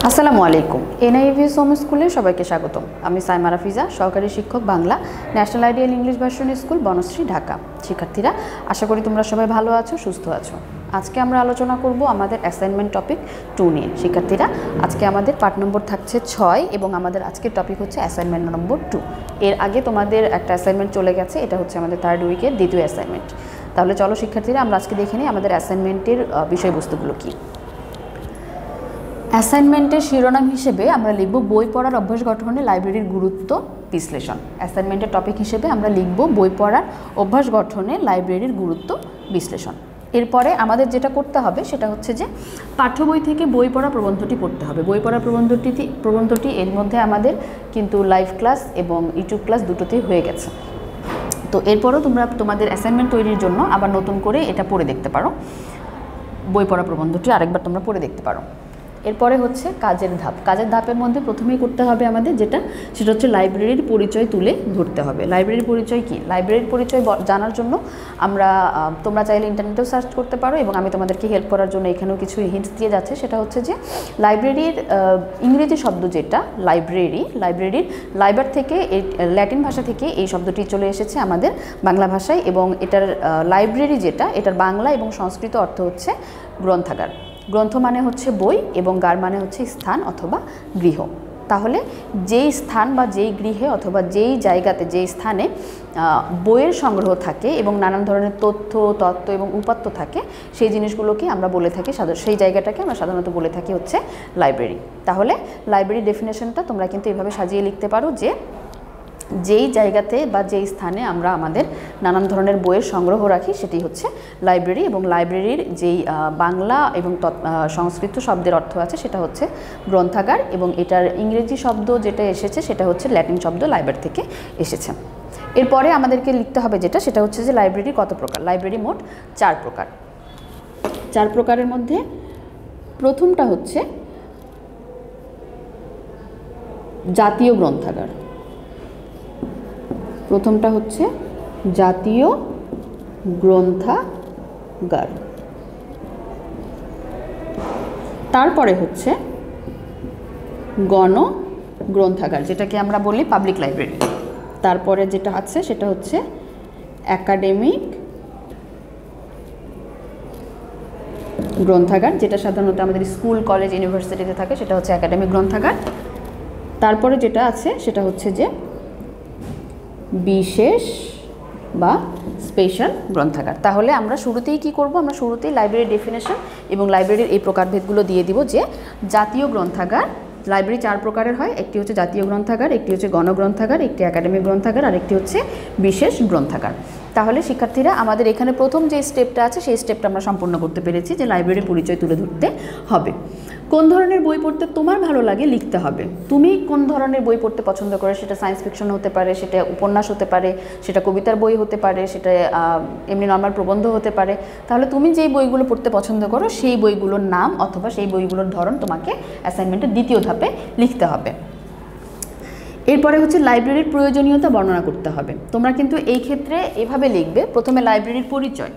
আসসালামু আলাইকুম। এনআইভিএস হোম স্কুলে সবাইকে স্বাগতম। আমি সাইমা রাফিজা, সহকারী শিক্ষক Bangla, national ideal English version school, Banasree, Dhaka. শিক্ষার্থীরা, আশা করি তোমরা সবাই ভালো আছো, সুস্থ আছো। আজকে আমরা আলোচনা করব আমাদের অ্যাসাইনমেন্ট টপিক 2 নিয়ে। শিক্ষার্থীরা, আজকে আমাদের পার্ট নম্বর থাকছে 6 এবং আমাদের আজকের টপিক হচ্ছে অ্যাসাইনমেন্ট নম্বর 2। এর আগে তোমাদের একটা অ্যাসাইনমেন্ট চলে গেছে, এটা হচ্ছে আমাদের 3rd উইকের দ্বিতীয় অ্যাসাইনমেন্ট। তাহলে চলো শিক্ষার্থীরা, আমরা আজকে দেখে নিই আমাদের অ্যাসাইনমেন্টের বিষয়বস্তুগুলো কী। অ্যাসাইনমেন্টের শিরোনাম হিসেবে আমরা লিখব বই পড়ার অভ্যাস গঠনে লাইব্রেরির গুরুত্ব বিশ্লেষণ। অ্যাসাইনমেন্টের টপিক হিসেবে আমরা লিখব বই পড়ার অভ্যাস গঠনে লাইব্রেরির গুরুত্ব বিশ্লেষণ। এরপরে আমাদের যেটা করতে হবে সেটা হচ্ছে যে পাঠ্য বই থেকে বই পড়া প্রবন্ধটি পড়তে হবে। বই পড়া প্রবন্ধটি এর মধ্যে আমাদের কিন্তু লাইভ ক্লাস এবং ইউটিউব ক্লাস দুটোতেই হয়ে গেছে। তো এরপরও তোমরা তোমাদের অ্যাসাইনমেন্ট তৈরির জন্য আবার নতুন করে এটা পড়ে দেখতে পারো। বই পড়া প্রবন্ধটি আরেকবার তোমরা পড়ে দেখতে পারো। এরপরে হচ্ছে কাজের ধাপ। কাজের ধাপের মধ্যে প্রথমেই করতে হবে আমাদের সেটা হচ্ছে লাইব্রেরির পরিচয় তুলে ধরতে হবে। লাইব্রেরির পরিচয় কি? লাইব্রেরির পরিচয় জানার জন্য তোমরা চাইলে ইন্টারনেটেও সার্চ করতে পারো এবং আমি তোমাদেরকে হেল্প করার জন্য এখানেও কিছু হিন্টস দিয়ে যাচ্ছে। সেটা হচ্ছে যে লাইব্রেরির ইংরেজি শব্দ যেটা লাইব্রেরির লাইবার থেকে, ল্যাটিন ভাষা থেকে এই শব্দটি চলে এসেছে আমাদের বাংলা ভাষায় এবং এটার লাইব্রেরি যেটা, এটার বাংলা এবং সংস্কৃত অর্থ হচ্ছে গ্রন্থাগার। গ্রন্থ মানে হচ্ছে বই এবং গার মানে হচ্ছে স্থান অথবা গৃহ। তাহলে যেই স্থান বা যেই গৃহে অথবা যেই জায়গাতে, যেই স্থানে বইয়ের সংগ্রহ থাকে এবং নানান ধরনের তত্ত্ব এবং উপাত্ত থাকে, সেই জিনিসগুলোকে আমরা বলে থাকি, সেই জায়গাটাকে আমরা সাধারণত বলে থাকি হচ্ছে লাইব্রেরি। তাহলে লাইব্রেরি ডেফিনেশনটা তোমরা কিন্তু এভাবে সাজিয়ে লিখতে পারো যে যেই জায়গাতে বা যেই স্থানে আমরা আমাদের নানান ধরনের বইয়ের সংগ্রহ রাখি সেটি হচ্ছে লাইব্রেরি এবং লাইব্রেরির যেই বাংলা এবং সংস্কৃত শব্দের অর্থ আছে সেটা হচ্ছে গ্রন্থাগার এবং এটার ইংরেজি শব্দ যেটা এসেছে সেটা হচ্ছে ল্যাটিন শব্দ লাইবার থেকে এসেছে। এরপরে আমাদেরকে লিখতে হবে সেটা হচ্ছে যে লাইব্রেরি কত প্রকার। লাইব্রেরি মোট 4 প্রকার। 4 প্রকারের মধ্যে প্রথমটা হচ্ছে জাতীয় গ্রন্থাগার। প্রথমটা হচ্ছে জাতীয় গ্রন্থাগার। তারপরে হচ্ছে গণ গ্রন্থাগার, যেটাকে আমরা বলি পাবলিক লাইব্রেরি। তারপরে যেটা আছে সেটা হচ্ছে একাডেমিক গ্রন্থাগার, যেটা সাধারণত আমাদের স্কুল, কলেজ, ইউনিভার্সিটিতে থাকে, সেটা হচ্ছে একাডেমিক গ্রন্থাগার। তারপরে যেটা আছে সেটা হচ্ছে যে বিশেষ বা স্পেশাল গ্রন্থাগার। তাহলে আমরা শুরুতেই কি করব? আমরা শুরুতেই লাইব্রেরির ডেফিনেশন এবং লাইব্রেরির এই প্রকারভেদগুলো দিয়ে দিব যে জাতীয় গ্রন্থাগার, লাইব্রেরি 4 প্রকারের হয়। একটি হচ্ছে জাতীয় গ্রন্থাগার, একটি হচ্ছে গণগ্রন্থাগার, একটি একাডেমিক গ্রন্থাগার আর একটি হচ্ছে বিশেষ গ্রন্থাগার। তাহলে শিক্ষার্থীরা, আমাদের এখানে প্রথম যে স্টেপটা আছে সেই স্টেপটা আমরা সম্পূর্ণ করতে পেরেছি যে লাইব্রেরির পরিচয় তুলে ধরতে হবে। কোন ধরনের বই পড়তে তোমার ভালো লাগে লিখতে হবে। তুমি কোন ধরনের বই পড়তে পছন্দ করো, সেটা সায়েন্স ফিকশন হতে পারে, সেটা উপন্যাস হতে পারে, সেটা কবিতার বই হতে পারে, সেটা এমনি নর্মাল প্রবন্ধ হতে পারে। তাহলে তুমি যেই বইগুলো পড়তে পছন্দ করো সেই বইগুলোর নাম অথবা সেই বইগুলোর ধরন তোমাকে অ্যাসাইনমেন্টের দ্বিতীয় ধাপে লিখতে হবে। এরপরে হচ্ছে লাইব্রেরির প্রয়োজনীয়তা বর্ণনা করতে হবে। তোমরা কিন্তু এই ক্ষেত্রে এভাবে লিখবে, প্রথমে লাইব্রেরির পরিচয়।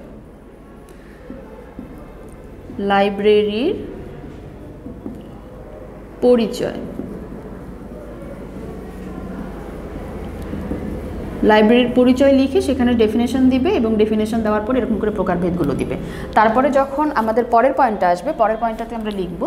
লাইব্রেরির পরিচয়, লাইব্রেরির পরিচয় লিখে সেখানে ডেফিনেশন দিবে এবং ডেফিনেশন দেওয়ার পর এরকম করে প্রকারভেদগুলো দিবে। তারপরে যখন আমাদের পরের পয়েন্টটা আসবে, পরের পয়েন্টটাতে আমরা লিখব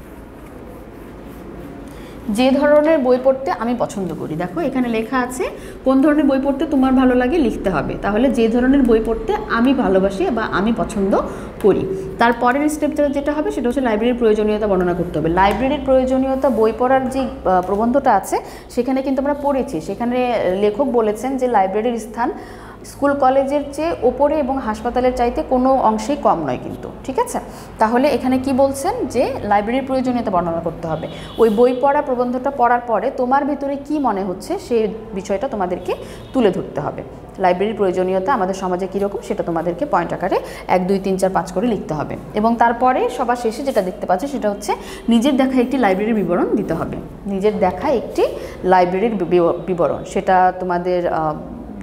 যে ধরনের বই পড়তে আমি পছন্দ করি। দেখো এখানে লেখা আছে কোন ধরনের বই পড়তে তোমার ভালো লাগে লিখতে হবে। তাহলে যে ধরনের বই পড়তে আমি ভালোবাসি বা আমি পছন্দ করি। তারপরের স্টেপটা যেটা হবে সেটা হচ্ছে লাইব্রেরির প্রয়োজনীয়তা বর্ণনা করতে হবে। লাইব্রেরির প্রয়োজনীয়তা, বই পড়ার যে প্রবন্ধটা আছে সেখানে কিন্তু আমরা পড়েছি, সেখানে লেখক বলেছেন যে লাইব্রেরির স্থান স্কুল কলেজের চেয়ে ওপরে এবং হাসপাতালের চাইতে কোনো অংশেই কম নয় কিন্তু, ঠিক আছে। তাহলে এখানে কি বলছেন যে লাইব্রেরির প্রয়োজনীয়তা বর্ণনা করতে হবে। ওই বই পড়া প্রবন্ধটা পড়ার পরে তোমার ভেতরে কি মনে হচ্ছে সেই বিষয়টা তোমাদেরকে তুলে ধরতে হবে। লাইব্রেরির প্রয়োজনীয়তা আমাদের সমাজে কীরকম সেটা তোমাদেরকে পয়েন্ট আকারে 1, 2, 3, 4, 5 করে লিখতে হবে। এবং তারপরে সবার শেষে যেটা দেখতে পাচ্ছি সেটা হচ্ছে নিজের দেখা একটি লাইব্রেরির বিবরণ দিতে হবে। নিজের দেখা একটি লাইব্রেরির বিবরণ, সেটা তোমাদের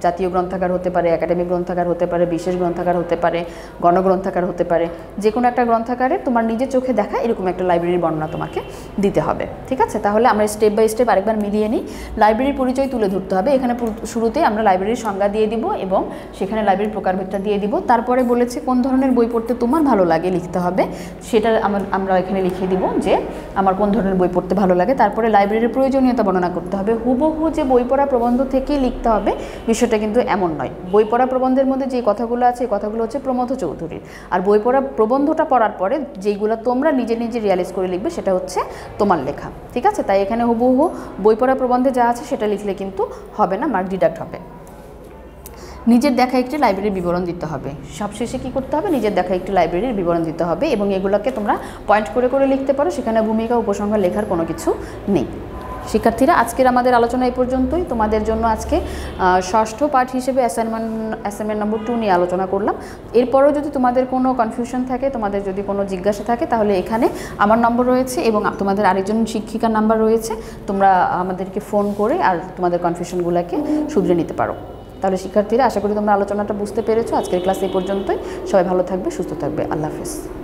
জাতীয় গ্রন্থাগার হতে পারে, একাডেমিক গ্রন্থাগার হতে পারে, বিশেষ গ্রন্থাগার হতে পারে, গণগ্রন্থাগার হতে পারে, যে কোনো একটা গ্রন্থাগারে তোমার নিজের চোখে দেখা এরকম একটা লাইব্রেরির বর্ণনা তোমাকে দিতে হবে। ঠিক আছে, তাহলে আমরা স্টেপ বাই স্টেপ আরেকবার মিলিয়ে নিই। লাইব্রেরির পরিচয় তুলে ধরতে হবে। এখানে শুরুতে আমরা লাইব্রেরির সংজ্ঞা দিয়ে দিব এবং সেখানে লাইব্রেরির প্রকারভেদটা দিয়ে দিব। তারপরে বলেছে কোন ধরনের বই পড়তে তোমার ভালো লাগে লিখতে হবে, সেটা আমরা এখানে লিখে দিব যে আমার কোন ধরনের বই পড়তে ভালো লাগে। তারপরে লাইব্রেরির প্রয়োজনীয়তা বর্ণনা করতে হবে। হুবহু যে বই পড়া প্রবন্ধ থেকেই লিখতে হবে বিষয়টা কিন্তু এমন নয়। বই পড়া প্রবন্ধের মধ্যে যে কথাগুলো আছে এই কথাগুলো হচ্ছে প্রমথ চৌধুরীর, আর বই পড়া প্রবন্ধটা পড়ার পরে যেইগুলো তোমরা নিজে নিজে রিয়ালাইজ করে লিখবে সেটা হচ্ছে তোমার লেখা। ঠিক আছে, তাই এখানে হুবহু বই পড়া প্রবন্ধে যা আছে সেটা লিখলে কিন্তু হবে না, মার্ক ডিডাক্ট হবে। নিজের দেখা একটি লাইব্রেরির বিবরণ দিতে হবে। সবশেষে কী করতে হবে, নিজের দেখা একটি লাইব্রেরির বিবরণ দিতে হবে এবং এগুলোকে তোমরা পয়েন্ট করে করে লিখতে পারো, সেখানে ভূমিকা উপসংহার লেখার কোনো কিছু নেই। শিক্ষার্থীরা, আজকের আমাদের আলোচনা এই পর্যন্তই। তোমাদের জন্য আজকে ষষ্ঠ পাঠ হিসেবে অ্যাসাইনমেন্ট নম্বর 2 নিয়ে আলোচনা করলাম। এরপরও যদি তোমাদের কোনো কনফিউশন থাকে, তোমাদের যদি কোনো জিজ্ঞাসা থাকে, তাহলে এখানে আমার নম্বর রয়েছে এবং তোমাদের আরেকজন শিক্ষিকার নাম্বার রয়েছে, তোমরা আমাদেরকে ফোন করে আর তোমাদের কনফিউশনগুলোকে শুধরে নিতে পারো। তাহলে শিক্ষার্থীরা, আশা করি তোমরা আলোচনাটা বুঝতে পেরেছো। আজকের ক্লাস এই পর্যন্তই। সবাই ভালো থাকবে, সুস্থ থাকবে। আল্লাহ হাফেজ।